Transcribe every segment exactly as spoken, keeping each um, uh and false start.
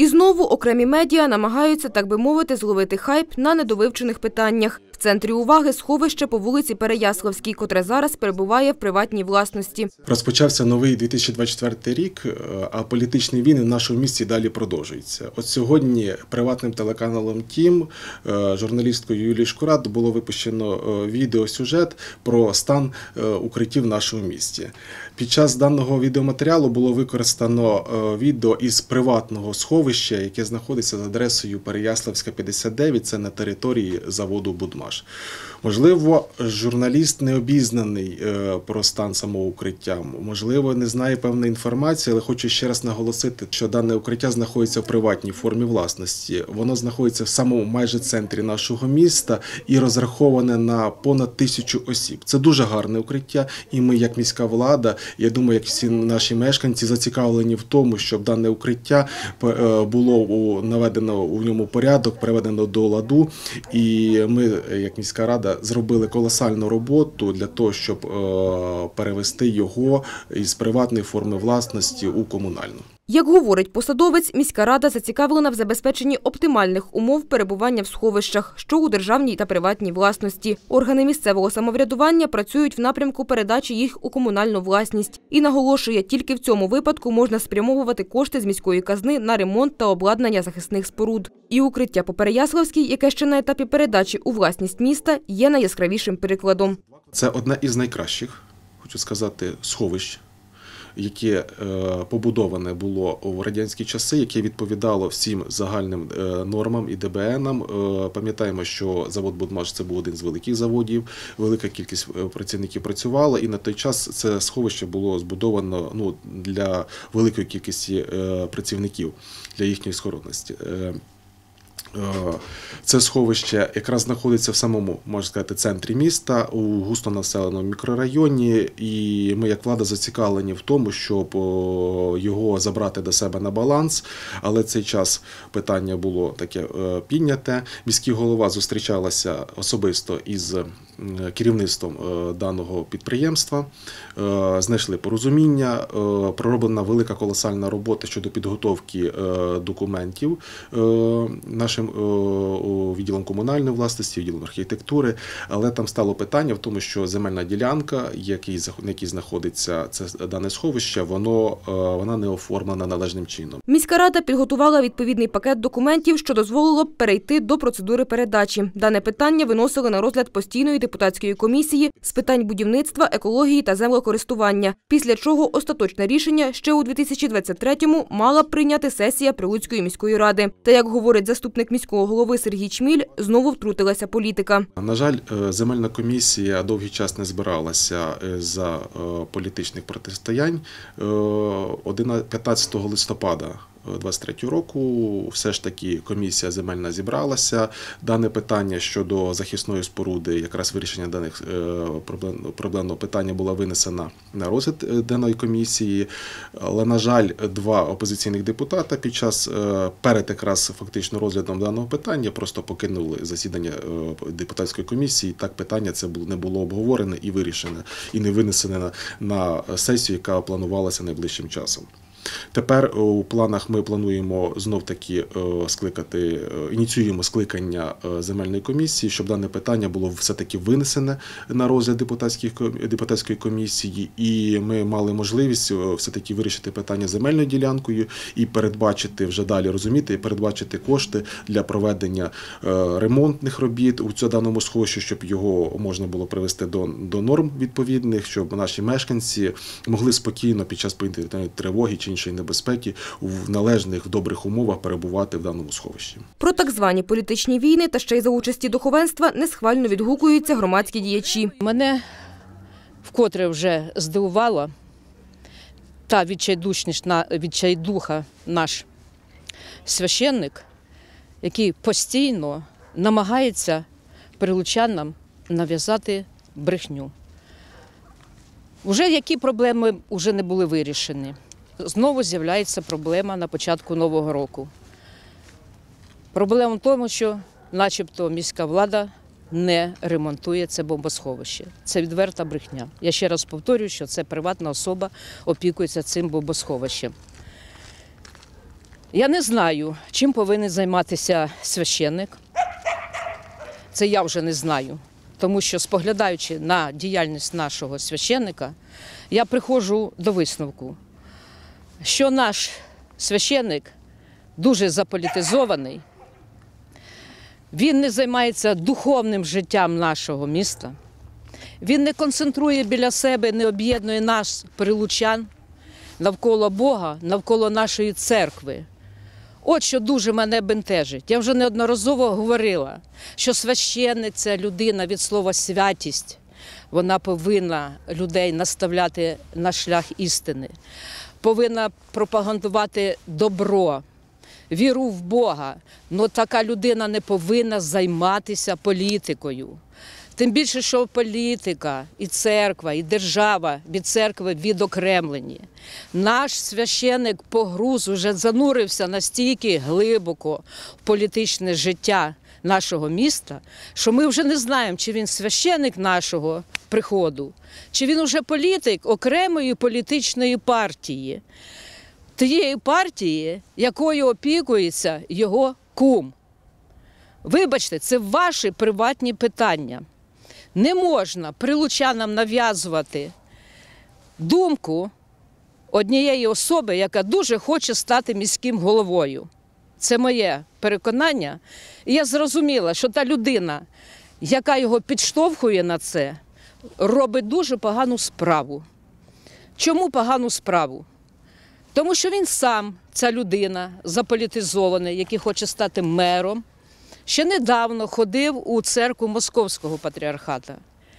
І знову окремі медіа намагаються, так би мовити, зловити хайп на недовивчених питаннях. В центрі уваги сховище по вулиці Переяславській, котре зараз перебуває в приватній власності. Розпочався новий дві тисячі двадцять четвертий рік, а політичні війни в нашому місті далі продовжуються. От сьогодні приватним телеканалом «Тім», журналісткою Юлією Шкурат було випущено відеосюжет про стан укриттів в нашому місті. Під час даного відеоматеріалу було використано відео із приватного сховища, яке знаходиться за адресою Переяславська, п'ятдесят дев'ять, це на території заводу «Будмаш». Можливо, журналіст не обізнаний про стан самого укриття, можливо, не знає певної інформації, але хочу ще раз наголосити, що дане укриття знаходиться в приватній формі власності. Воно знаходиться в самому майже центрі нашого міста і розраховане на понад тисячу осіб. Це дуже гарне укриття, і ми, як міська влада, я думаю, як всі наші мешканці, зацікавлені в тому, щоб дане укриття було наведено у ньому порядок, приведено до ладу, і ми, як міська рада, зробили колосальну роботу для того, щоб перевести його із приватної форми власності у комунальну. Як говорить посадовець, міська рада зацікавлена в забезпеченні оптимальних умов перебування в сховищах, що у державній та приватній власності. Органи місцевого самоврядування працюють в напрямку передачі їх у комунальну власність. І наголошує, тільки в цьому випадку можна спрямовувати кошти з міської казни на ремонт та обладнання захисних споруд. І укриття по Переяславській, яке ще на етапі передачі у власність міста, є найяскравішим прикладом. Це одне із найкращих, хочу сказати, сховищ, яке побудоване було у радянські часи, яке відповідало всім загальним нормам і ДБНам. Пам'ятаємо, що завод «Будмаш» – це був один з великих заводів, велика кількість працівників працювала, і на той час це сховище було збудовано ну, для великої кількості працівників, для їхньої схоронності. Це сховище якраз знаходиться в самому, можна сказати, центрі міста, у густонаселеному мікрорайоні, і ми, як влада, зацікавлені в тому, щоб його забрати до себе на баланс, але цей час питання було таке підняте. Міський голова зустрічалася особисто із керівництвом даного підприємства, знайшли порозуміння, пророблена велика колосальна робота щодо підготовки документів нашим відділом комунальної власності, відділом архітектури, але там стало питання в тому, що земельна ділянка, на якій знаходиться це дане сховище, воно, вона не оформлена належним чином. Міська рада підготувала відповідний пакет документів, що дозволило б перейти до процедури передачі. Дане питання виносили на розгляд постійної депутатської комісії з питань будівництва, екології та землекористування, після чого остаточне рішення ще у дві тисячі двадцять третьому мала б прийняти сесія Прилуцької міської ради. Та, як говорить заступник міського голови Сергій Чміль, знову втрутилася політика. На жаль, земельна комісія довгий час не збиралася за політичних протистоянь. п'ятнадцятого листопада двадцять третього року все ж таки комісія земельна зібралася. Дане питання щодо захисної споруди, якраз вирішення даних проблемного питання було винесено на розгляд даної комісії. Але, на жаль, два опозиційних депутата під час, перед якраз фактично розглядом даного питання просто покинули засідання депутатської комісії. Так питання це не було обговорене і вирішене, і не винесене на сесію, яка планувалася найближчим часом. Тепер у планах ми плануємо знов-таки скликати, ініціюємо скликання земельної комісії, щоб дане питання було все-таки винесене на розгляд депутатської комісії, і ми мали можливість все-таки вирішити питання земельною ділянкою і передбачити, вже далі розуміти, передбачити кошти для проведення ремонтних робіт у цьому даному сховищі, щоб його можна було привести до, до норм відповідних, щоб наші мешканці могли спокійно під час повітряної тривоги чи іншої небезпеки в належних, в добрих умовах перебувати в даному сховищі. Про так звані політичні війни та ще й за участі духовенства несхвально відгукуються громадські діячі. Мене вкотре вже здивувала та відчайдушність, відчайдуха наш священник, який постійно намагається прилучанам нав'язати брехню. Уже які проблеми вже не були вирішені. Знову з'являється проблема на початку Нового року. Проблема в тому, що начебто міська влада не ремонтує це бомбосховище. Це відверта брехня. Я ще раз повторюю, що це приватна особа опікується цим бомбосховищем. Я не знаю, чим повинен займатися священник. Це я вже не знаю. Тому що, споглядаючи на діяльність нашого священника, я приходжу до висновку, що наш священник дуже заполітизований, він не займається духовним життям нашого міста, він не концентрує біля себе, не об'єднує нас, прилучан, навколо Бога, навколо нашої церкви. От що дуже мене бентежить. Я вже неодноразово говорила, що священник – це людина від слова «святість». Вона повинна людей наставляти на шлях істини, повинна пропагандувати добро, віру в Бога. Але така людина не повинна займатися політикою. Тим більше, що політика, і церква, і держава від церкви відокремлені. Наш священник погруз уже занурився настільки глибоко в політичне життя нашого міста, що ми вже не знаємо, чи він священник нашого приходу, чи він уже політик окремої політичної партії. Тієї партії, якою опікується його кум. Вибачте, це ваші приватні питання. Не можна прилучанам нав'язувати думку однієї особи, яка дуже хоче стати міським головою. Це моє переконання. І я зрозуміла, що та людина, яка його підштовхує на це, робить дуже погану справу. Чому погану справу? Тому що він сам, ця людина, заполітизований, який хоче стати мером, ще недавно ходив у церкву Московського патріархата.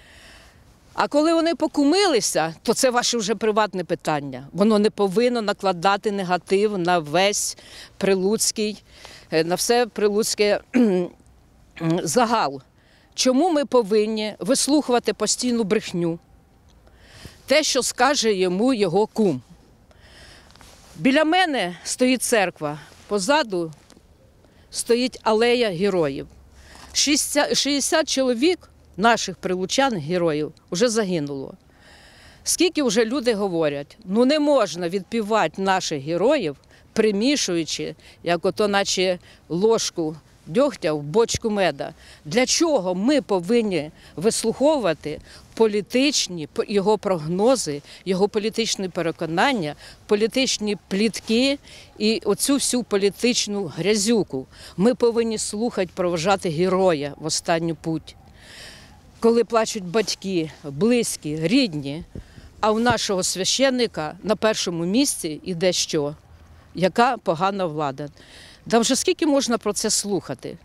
А коли вони покумилися, то це ваше вже приватне питання. Воно не повинно накладати негатив на весь прилуцький, на все прилуцьке загал. Чому ми повинні вислухувати постійну брехню? Те, що скаже йому його кум. Біля мене стоїть церква, позаду стоїть алея героїв. шістдесят чоловік наших прилучан, героїв, вже загинуло. Скільки вже люди говорять, ну не можна відпівати наших героїв, примішуючи, як ото наче ложку дьогтя в бочку меда. Для чого ми повинні вислуховувати політичні його прогнози, його політичні переконання, політичні плітки і оцю всю політичну грязюку? Ми повинні слухати, проважати героя в останню путь. Коли плачуть батьки, близькі, рідні, а у нашого священника на першому місці іде що? Яка погана влада. Да вже скільки можна про це слухати?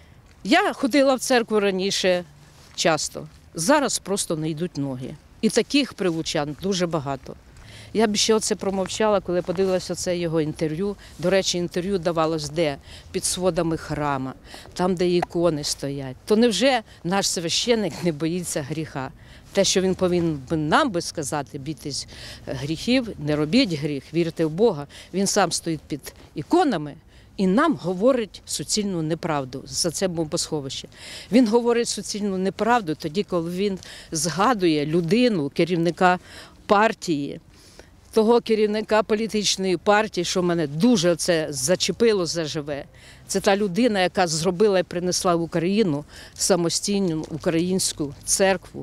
Я ходила в церкву раніше часто, зараз просто не йдуть ноги. І таких прилучан дуже багато. Я б ще оце промовчала, коли подивилася це його інтерв'ю. До речі, інтерв'ю давалось де? Під сводами храма, там, де ікони стоять. То невже наш священник не боїться гріха? Те, що він повинен нам би сказати, бійтесь гріхів, не робіть гріх, вірте в Бога. Він сам стоїть під іконами і нам говорить суцільну неправду за це бомбосховище. Він говорить суцільну неправду тоді, коли він згадує людину, керівника партії, того керівника політичної партії, що мене дуже це зачепило заживе. Це та людина, яка зробила і принесла в Україну самостійну українську церкву,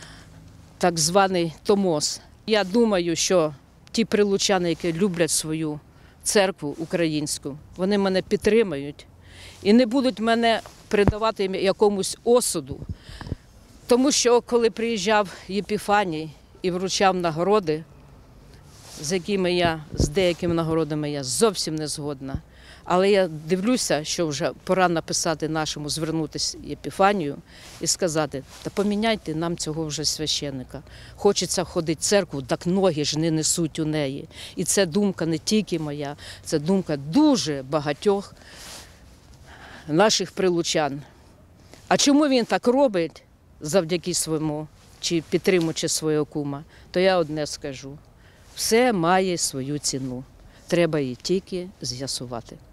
так званий Томос. Я думаю, що ті прилучани, які люблять свою церкву українську, вони мене підтримають і не будуть мене придавати якомусь осуду. Тому що коли приїжджав Єпіфаній і вручав нагороди, з якими я, з деякими нагородами я зовсім не згодна. Але я дивлюся, що вже пора написати нашому, звернутися Єпіфанію і сказати, та поміняйте нам цього вже священника. Хочеться ходити в церкву, так ноги ж не несуть у неї. І це думка не тільки моя, це думка дуже багатьох наших прилучан. А чому він так робить завдяки своєму, чи підтримуючи свого кума, то я одне скажу. Все має свою ціну. Треба її тільки з'ясувати.